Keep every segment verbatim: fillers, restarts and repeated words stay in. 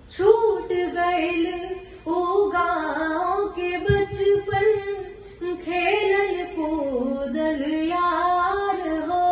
छूट गइल ओ गाँव के बचपन खेलल कूदल यार हो।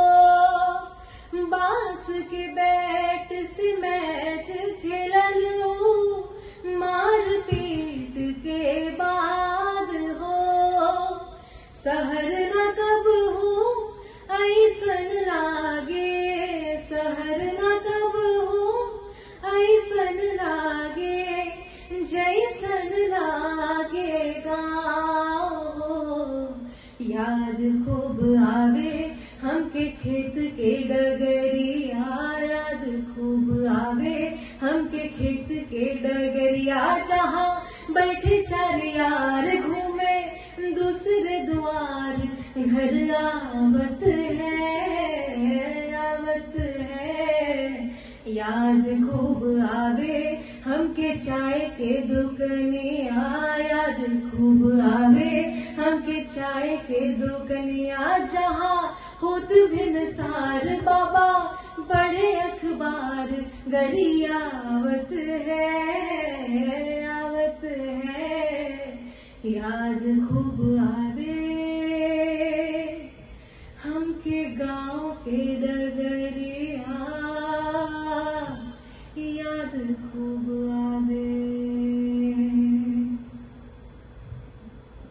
बांस के बैट से मैच खेलल मार पीट के बाद हो। शहर न कब हो ऐसन लागे, शहर न कब हो ऐसन लागे जैसन लागे गाँव। याद खूब आवे हमके खेत के डगरिया, याद खूब आवे हमके खेत के डगरिया। जहाँ बैठे चार यार घूमे दूसरे द्वार, घर आवत है आवत है। याद खूब आवे हमके चाय के दुकनिया, याद खूब आवे हमके चाय के दुकनिया। जहाँ होत भिनसार बाबा बड़े अखबार, गरिया आवत है आवत है। याद